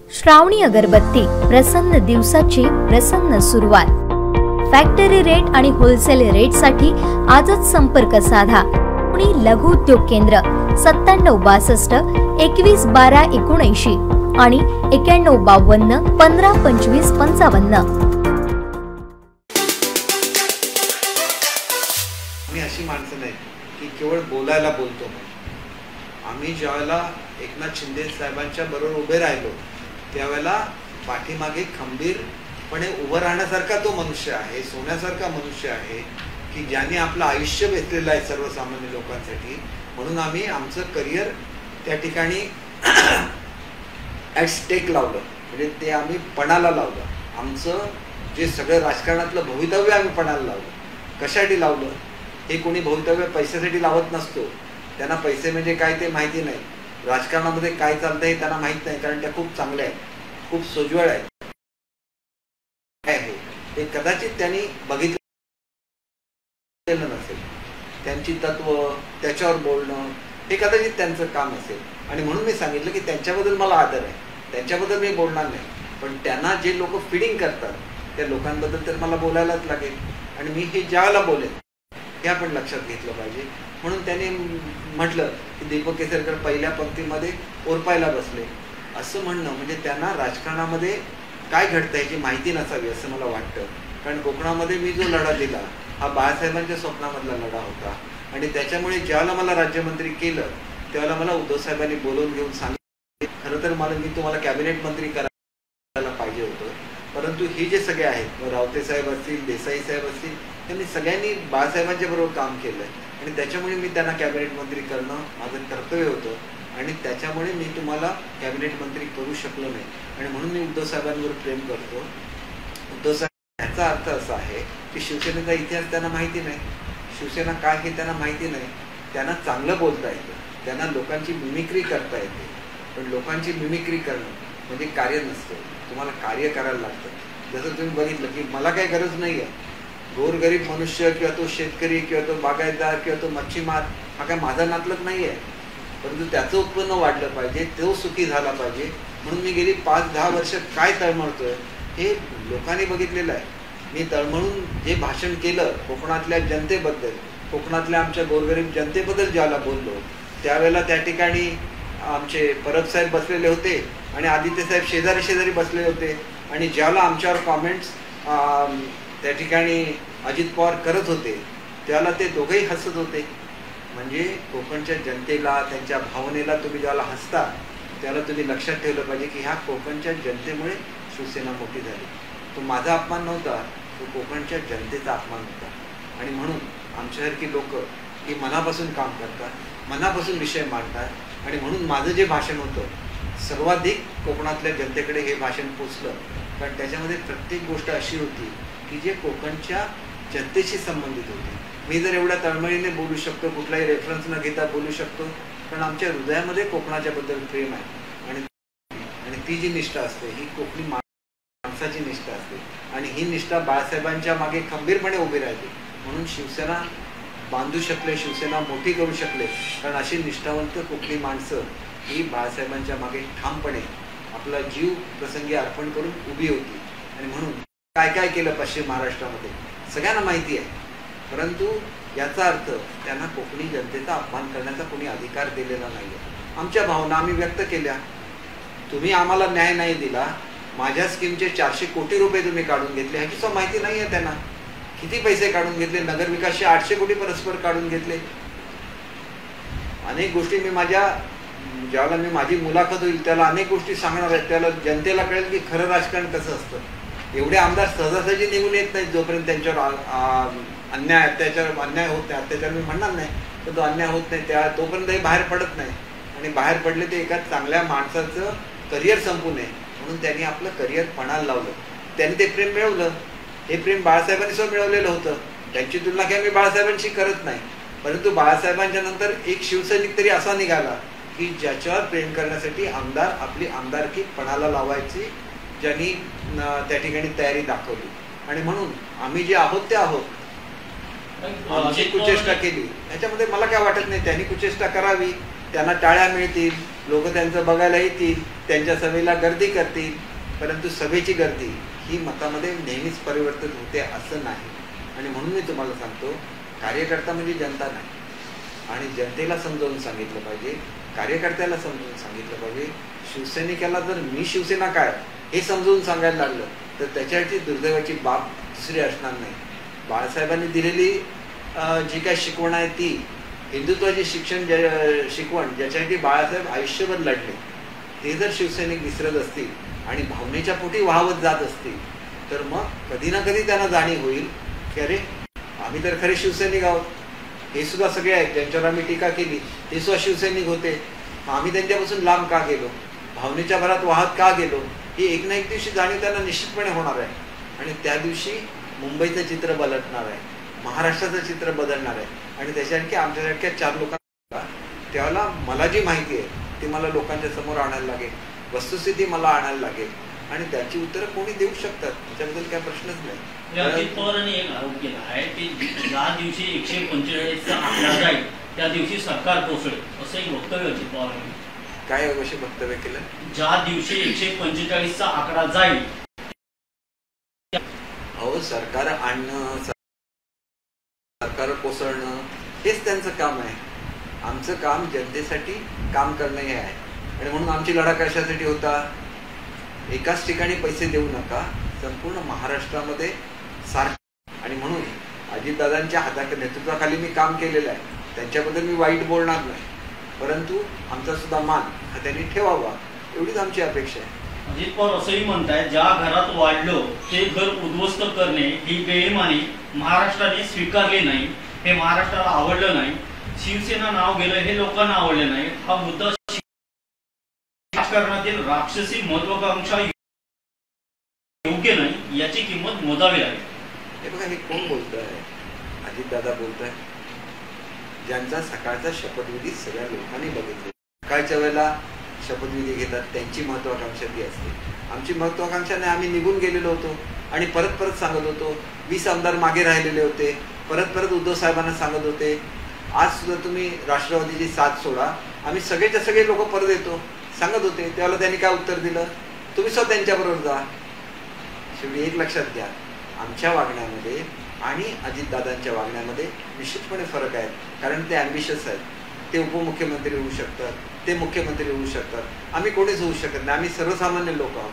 श्रावणी अगरबत्ती, प्रसन्न दिवसाची प्रसन्न सुरुवात। फॅक्टरी रेट आणि होलसेल रेट साठी आजच संपर्क साधा। पुणे लघु उद्योग केंद्र 9762 21 12 79 आणि 9152 15 25 55। मी अशी माणसं नाही की केवळ बोलायला बोलतो। आम्ही ज्यावेळेला एकनाथ शिंदे साहेबांच्या बरोबर उभे राहिलो त्यावेळेला पाठीमागे खंबीरपणे उभं राहण्यासारखा तो मनुष्य आहे, सोन्यासारखा मनुष्य आहे की ज्याने आपलं आयुष्य वेचलेलं आहे सर्वसामान्य लोकांसाठी। म्हणून आम्ही आमचं करिअर त्या ठिकाणी ॲट स्टेक लावलं, म्हणजे ते आम्ही पणाला लावलं। आमचं जे सगळं राजकारणातलं भवितव्य आम्ही पणाला लावलं। कशासाठी लावलं? हे कोणी भवितव्य पैशासाठी लावत नसतो, त्यांना पैसे म्हणजे काय ते माहिती नाही, राजकारणामध्ये काय चालतं हे त्यांना माहित नाही, कारण त्या खूप चांगल्या आहेत, खूप सोज्वळ आहेत। हे कदाचित त्यांनी बघितलेलं नसेल, त्यांची तत्व त्याच्यावर बोलणं हे कदाचित त्यांचं काम असेल। आणि म्हणून मी सांगितलं की त्यांच्याबद्दल मला आदर आहे, त्यांच्याबद्दल मी बोलणार नाही, पण त्यांना जे लोक फिडिंग करतात त्या लोकांबद्दल तर मला बोलायलाच लागेल। आणि मी हे ज्याला बोलेन हे आपण लक्षात घेतलं पाहिजे। म्हणून त्याने म्हटलं की दीपक केसरकर पहिल्या पंक्तीमध्ये ओरपायला बसले, असं म्हणणं म्हणजे त्यांना राजकारणामध्ये काय घडतं याची माहिती नसावी असं मला वाटतं। कारण कोकणामध्ये मी जो लढा दिला हा बाळासाहेबांच्या स्वप्नामधला लढा होता, आणि त्याच्यामुळे ज्यावेळेला मला राज्यमंत्री केलं त्यावेळेला मला उद्धव साहेबांनी बोलवून घेऊन सांगितलं, खरं तर मी तुम्हाला कॅबिनेट मंत्री करायला पाहिजे होतं, परंतु हे जे सगळे आहेत, रावते साहेब असतील, देसाई साहेब असतील, त्यांनी सगळ्यांनी बाळासाहेबांच्या बरोबर काम केलंय आणि त्याच्यामुळे मी त्यांना कॅबिनेट मंत्री करणं माझं कर्तव्य होतं, आणि त्याच्यामुळे मी तुम्हाला कॅबिनेट मंत्री करू शकलो नाही। आणि म्हणून मी उद्धव साहेबांवर प्रेम करतो। उद्धव साहेब याचा अर्थ असा आहे की शिवसेनेचा इतिहास त्यांना माहिती नाही, शिवसेना काय हे त्यांना माहिती नाही। त्यांना चांगलं बोलता येतं, त्यांना लोकांची मिमिक्री करता येते, पण लोकांची मिमिक्री करणं म्हणजे कार्य नसतं, तुम्हाला कार्य करायला लागतं। जसं तुम्ही बघितलं की मला काही गरज नाही आहे, गोरगरीब मनुष्य किंवा तो शेतकरी किंवा तो बागायतदार किंवा तो मच्छीमार हा काय माझा नातलग नाही आहे, परंतु त्याचं उत्पन्न वाढलं पाहिजे, तो सुखी झाला पाहिजे। म्हणून मी गेली 5-10 वर्ष काय तळमळतोय हे लोकांनी बघितलेलं आहे। मी तळमळून जे भाषण केलं कोकणातल्या जनतेबद्दल, कोकणातल्या आमच्या गोरगरीब जनतेबद्दल ज्याला बोललो त्यावेळेला त्या ठिकाणी आमचे परब साहेब बसलेले होते आणि आदित्य साहेब शेजारी शेजारी बसलेले होते, आणि ज्याला आमच्यावर कॉमेंट्स त्या ठिकाणी अजित पवार करत होते त्याला ते दोघेही हसत होते। म्हणजे कोकणच्या जनतेला, त्यांच्या भावनेला तुम्ही ज्याला हसता त्याला तुम्ही लक्षात ठेवलं पाहिजे की ह्या कोकणच्या जनतेमुळे शिवसेना मोठी झाली। तो माझा अपमान नव्हता, तो कोकणच्या जनतेचा अपमान होता। आणि म्हणून आमच्यासारखी लोक ही मनापासून काम करतात, मनापासून विषय मांडतात, आणि म्हणून माझं जे भाषण होतं सर्वाधिक कोकणातल्या जनतेकडे हे भाषण पोचलं, कारण त्याच्यामध्ये प्रत्येक गोष्ट अशी होती की जे कोकणच्या जनतेशी संबंधित होते। मी जर एवढ्या तळमळीने बोलू शकतो, कुठलाही रेफरन्स न घेता बोलू शकतो, कारण आमच्या हृदयामध्ये कोकणाच्या बद्दल प्रेम आहे, आणि ती जी निष्ठा असते ही कोकणी माणसाची निष्ठा असते, आणि ही निष्ठा बाळासाहेबांच्या मागे खंबीरपणे उभी राहिली। म्हणून शिवसेना बांधू शकले, शिवसेना मोठी करू शकले, कारण अशी निष्ठावंत कोकणी माणसं ही बाळासाहेबांच्या मागे ठामपणे आपला जीव प्रसंगी अर्पण करून उभी होती। आणि म्हणून काय काय केलं पश्चिम महाराष्ट्रामध्ये सगळ्यांना माहिती आहे, परंतु याचा अर्थ त्यांना कोकणी जनतेचा अपमान करण्याचा कोणी अधिकार दिलेला नाही आहे। आमच्या भावना आम्ही व्यक्त केल्या, तुम्ही आम्हाला न्याय नाही दिला, माझ्या स्कीमचे 400 कोटी रुपये तुम्ही काढून घेतले ह्याची सुद्धा माहिती नाही आहे त्यांना, किती पैसे काढून घेतले, नगरविकासचे 800 कोटी परस्पर काढून घेतले। अनेक गोष्टी मी ज्यावेळेला मी माझी मुलाखत होईल त्याला अनेक गोष्टी सांगणार आहेत, त्याला जनतेला कळेल की खरं राजकारण कसं असतं। एवढे आमदार सहजासहजी निघून येत नाहीत, जोपर्यंत त्यांच्यावर अन्याय होत नाही, अत्याचार मी म्हणणार नाही, तर तो अन्याय होत नाही तोपर्यंत हे बाहेर पडत नाही, आणि बाहेर पडले ते एका चांगल्या माणसाचं करिअर संपू नये म्हणून त्यांनी आपलं करिअर पणाला लावलं, त्यांनी ते प्रेम मिळवलं। हे प्रेम बाळासाहेबांनी सुद्धा मिळवलेलं होतं, त्यांची तुलना काही मी बाळासाहेबांशी करत नाही, परंतु बाळासाहेबांच्या नंतर एक शिवसैनिक तरी असा निघाला की ज्याच्यावर प्रेम करण्यासाठी आमदार आपली आमदारकी पणाला लावायची ज्यांनी त्या ठिकाणी तयारी दाखवली। आणि म्हणून आम्ही जे आहोत ते आहोत, आमची कुचेष्टा केली याच्यामध्ये मला काय वाटत नाही, त्यांनी कुचेष्टा करावी, त्यांना टाळ्या मिळतील, लोक त्यांचं बघायला येतील, त्यांच्या सभेला गर्दी करतील, परंतु सभेची गर्दी ही मतामध्ये नेहमीच परिवर्तित होते असं नाही. आणि म्हणून मी तुम्हाला सांगतो, कार्यकर्ता म्हणजे जनता नाही. आणि जनतेला समजावून सांगितलं पाहिजे, कार्यकर्त्याला समजावून सांगितलं पाहिजे. शिवसैनिकाला जर मी शिवसेना काय हे समजावून सांगायला लागलं तर त्याच्यावरची दुर्दैवाची बाब दुसरी असणार नाही. बाळासाहेबांनी दिलेली जी काय शिकवण आहे ती हिंदुत्वाची शिकवण ज्याच्यासाठी बाळासाहेब आयुष्यभर लढले, ते जर शिवसैनिक विसरत असतील आणि भावनेच्या पोटी वाहवत जात असतील तर मग कधी ना कधी त्यांना जाणीव होईल की अरे आम्ही तर खरे शिवसैनिक आहोत. हे सुद्धा सगळे आहेत ज्यांच्यावर आम्ही टीका केली ते सुद्धा शिवसैनिक होते. आम्ही त्यांच्यापासून लांब का गेलो, भावनेच्या भरात वाहत का गेलो, ही एक ना एक दिवशी जाणीव त्यांना निश्चितपणे होणार आहे. आणि त्या दिवशी मुंबईचं चित्र बदलणार आहे, महाराष्ट्राचं चित्र बदलणार आहे. आणि त्याच्यासाठी आमच्यासारख्या 4 लोकांना त्याला मला जी माहिती आहे ती मला लोकांच्या समोर आणायला लागेल, वस्तुस्थिती मला आणायला लागेल आणि त्याची उत्तरं कोणी देऊ शकतात, त्याच्याबद्दल काय प्रश्नच नाही. अजित पवारांनी एक आरोप केला आहे की ज्या दिवशी 145चा आकडा जाईल त्या दिवशी सरकार कोसळेल, असं एक वक्तव्य अजित पवारांनी. काय अवश्य वक्तव्य केलं? ज्या दिवशी 145चा आकडा जाईल, अहो सरकार आणणं, सरकार कोसळणं हेच त्यांचं काम आहे. आमचं काम जनतेसाठी काम करणं हे आहे. आणि म्हणून आमची लढा कशासाठी होता, एकाच ठिकाणी पैसे देऊ नका, संपूर्ण महाराष्ट्रामध्ये सारखं. आणि म्हणून अजितदादांच्या नेतृत्वाखाली मी काम केलेलं आहे, त्यांच्याबद्दल मी वाईट बोलणार नाही, परंतु आमचा सुद्धा मान हा त्यांनी ठेवावा एवढीच आमची अपेक्षा आहे. अजित पवार असंही म्हणताय ज्या घरात वाढलो ते घर उद्ध्वस्त करणे ही बेईमानी महाराष्ट्राने स्वीकारली नाही, हे महाराष्ट्राला आवडलं नाही. शिवसेना नाव गेलं हे लोकांना आवडलं नाही. हा मुद्दा राजकारणातील राक्षसी महत्वाकांक्षा योग्य नाही, याची किंमत मोजावी लागेल. हे बघा, हे कोण बोलतोय? अजितदादा बोलतोय, ज्यांचा सकाळचा शपथविधी सगळ्या लोकांनी बघितले. सकाळच्या वेळेला शपथविधी घेतात, त्यांची महत्वाकांक्षा ती असते. आमची महत्वाकांक्षा नाही, आम्ही निघून गेलेलो होतो आणि परत परत सांगत होतो. 20 आमदार मागे राहिलेले होते, परत परत उद्धव साहेबांना सांगत होते आज सुद्धा तुम्ही राष्ट्रवादीची साथ सोडा, आम्ही सगळेच्या सगळे लोक परत येतो सांगत होते. त्यावेळेला त्यांनी काय उत्तर दिलं, तुम्ही स्वतः त्यांच्याबरोबर जा. शेवटी एक लक्षात घ्या, आमच्या वागण्यामध्ये आणि अजितदादांच्या वागण्यामध्ये निश्चितपणे फरक आहे. कारण ते ॲम्बिशियस आहेत, ते उपमुख्यमंत्री होऊ शकतात, ते मुख्यमंत्री होऊ शकतात, आम्ही कोणीच होऊ शकत नाही. आम्ही सर्वसामान्य लोक आहोत,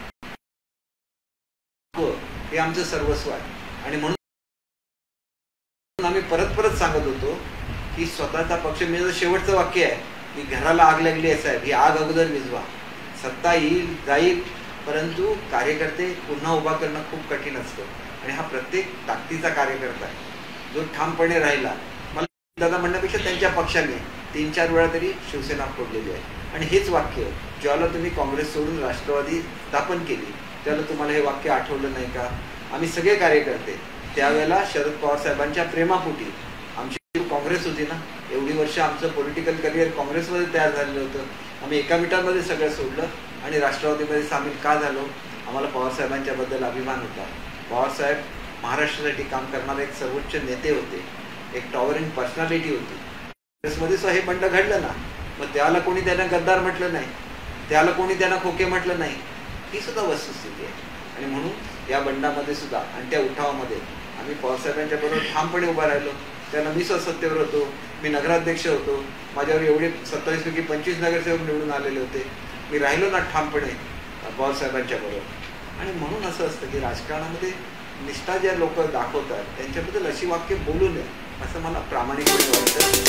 हे आमचं सर्वस्व आहे. आणि म्हणून आम्ही परत परत सांगत होतो की स्वतःचा पक्ष, म्हणजे शेवटचं वाक्य आहे की घराला आग लागली आहे साहेब, ही आग अगोदर विझवा. सत्ता येईल जाईल, परंतु कार्यकर्ते पुन्हा उभा करणं खूप कठीण असतं. आणि हा प्रत्येक ताकदीचा कार्यकर्ता आहे जो ठामपणे राहिला. मला दादा म्हणण्यापेक्षा त्यांच्या पक्षाने 3-4 वेळा तरी शिवसेना फोडलेली आहे. आणि हेच वाक्य ज्यावेळेला तुम्ही काँग्रेस सोडून राष्ट्रवादी स्थापन केली त्यावेळेला तुम्हाला हे वाक्य आठवलं नाही का? आम्ही सगळे कार्यकर्ते त्यावेळेला शरद पवार साहेबांच्या प्रेमापोटी, आमची काँग्रेस होती ना, एवढी वर्ष आमचं पॉलिटिकल करिअर काँग्रेसमध्ये तयार झालेलं होतं, आम्ही एका मिनिटामध्ये सगळं सोडलं आणि राष्ट्रवादीमध्ये सामील का झालो? आम्हाला पवारसाहेबांच्या बद्दल अभिमान होता. पवारसाहेब महाराष्ट्रासाठी काम करणारे एक सर्वोच्च नेते होते, एक टॉवरिंग पर्सनॅलिटी होती. काँग्रेसमध्ये सुद्धा हे बंड घडलं ना, मग त्याला कोणी त्यांना गद्दार म्हटलं नाही, त्याला कोणी त्यांना खोके म्हटलं नाही, ही सुद्धा वस्तुस्थिती आहे. आणि म्हणून या बंडामध्ये सुद्धा आणि त्या उठावामध्ये आम्ही पवारसाहेबांच्या बरोबर ठामपणे उभा राहिलो. त्यांना मी स्वतः सत्तेवर होतो, मी नगराध्यक्ष होतो, माझ्यावर एवढे 27 पैकी 25 नगरसेवक निवडून आलेले होते. मी राहिलो ना ठामपणे पवारसाहेबांच्या बरोबर. आणि म्हणून असं असतं की राजकारणामध्ये निष्ठा ज्या लोक दाखवतात त्यांच्याबद्दल अशी वाक्य बोलू नये असं मला प्रामाणिकपणे वाटतं.